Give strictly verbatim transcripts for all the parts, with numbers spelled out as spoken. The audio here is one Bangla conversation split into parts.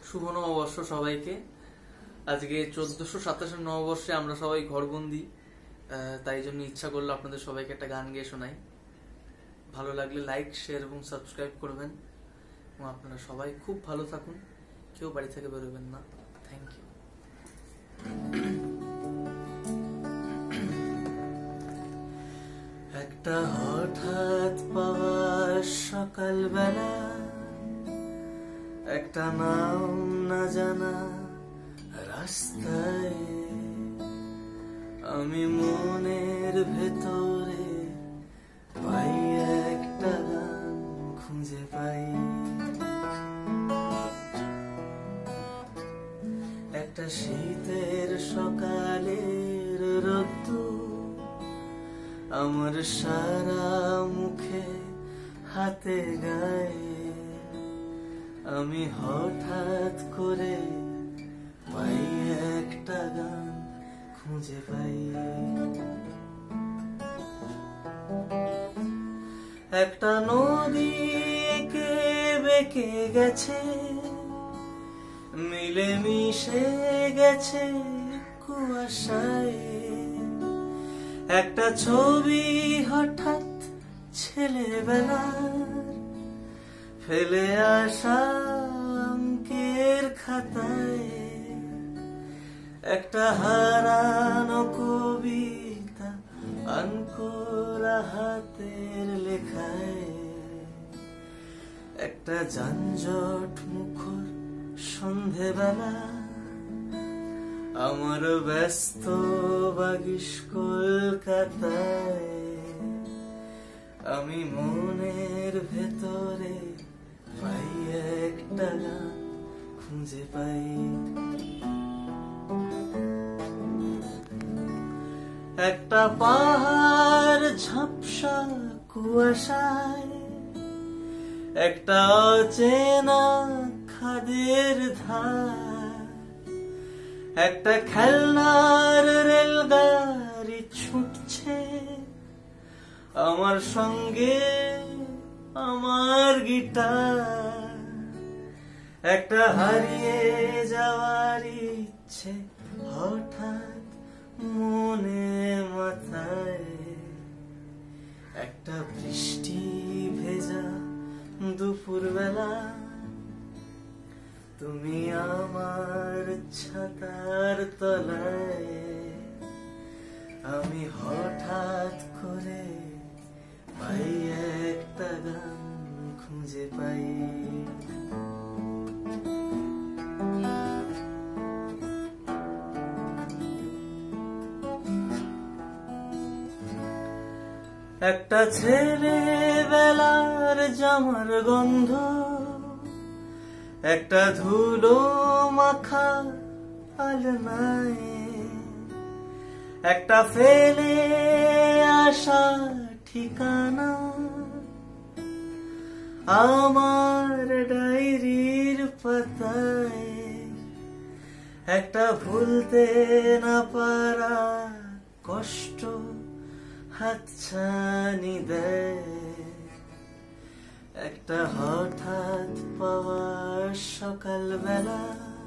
শুভ নববর্ষ সবাইকে। আজকে চোদ্দশো সাতাশের নববর্ষে আমরা সবাই ঘরবন্দি, তাই জন্য ইচ্ছা করলো আপনাদের সবাইকে একটা গান গেয়ে শোনাই। ভালো লাগলে লাইক, শেয়ার এবং সাবস্ক্রাইব করবেন এবং আপনারা সবাই খুব ভালো থাকুন, কেউ বাড়ি থেকে বেরোবেন না। Thank you. একটা হঠাৎ পাওয়ার সকালবেলা, একটা নাম না জানা রাস্তায়, আমি মনের ভেতরে পাই একটা গান খুঁজে পাই। একটা শীতের সকালের রোদ্দুর আমার সারা মুখে হাতে গায়ে, আমি হঠাৎ করে পাই একটা গান খুঁজে পাই। একটা নদী এঁকে বেঁকে গেছে, মিলে মিশে গেছে কুয়াশায়, একটা ছবি হঠাৎ ছেলেবেলার ফেলে আসা অঙ্কের খাতায়, একটা হারানো কবিতা আনকোরা হাতের লেখায়, একটা যানজট মুখর সন্ধেবেলা আমার ব্যস্ত বাগিস কলকাতায়, আমি মনের ভেতরে পাই একটা গান খুঁজে পাই। একটা পাহাড় ঝাপসা কুয়াশায়, একটা অচেনা খাদের ধার, একটা খেলনার রেলগাড়ি ছুটছে আমার সঙ্গে আমার গিটার, একটা হারিয়ে যাওয়ার ইচ্ছে হঠাৎ মনে মাথায়, একটা বৃষ্টি ভেজা দুপুর বেলা তুমি আমার ছাতার তলায়, আমি হঠাৎ করে পাই একটা গান খুঁজে পাই। একটা ছেলেবেলার জামার গন্ধ, একটা ধুলো মাখা আলনায়, একটা ফেলে আসা ঠিকানা আমার ডায়েরির পাতায়, একটা ভুলতে না পারা কষ্ট হাতছানি দেয়, একটা হঠাৎ পাওয়ার সকালবেলা,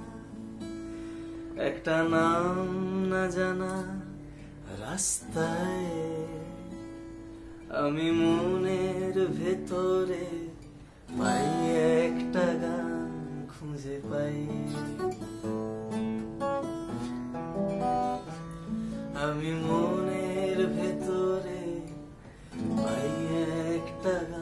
একটা নাম না জানা রাস্তায়, আমি মনের ভেতরে পাই একটা গান খুঁজে পাই। আমি মনের ভেতরে পাই একটা গান